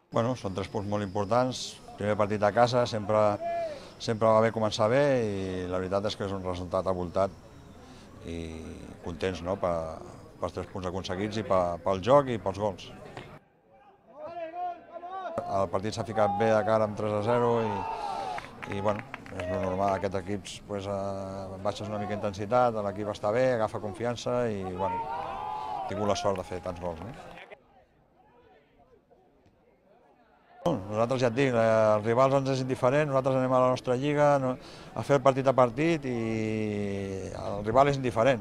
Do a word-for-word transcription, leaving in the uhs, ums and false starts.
Bueno, són tres punts molt importants. Primer partit a casa, sempre, sempre va bé començar bé i la veritat és que és un resultat avoltat i contents, no?, per, pels tres punts aconseguits i per, pel joc i pels gols. El partit s'ha ficat bé de cara amb tres a zero i, i bueno, és el normal, aquest equip pues, eh, baixes una mica intensitat, l'equip està bé, agafa confiança i bueno, he tingut la sort de fer tants gols. No? Nosaltres ja et dic, els rivals ens és indiferent, nosaltres anem a la nostra lliga no, a fer partit a partit i el rival és indiferent.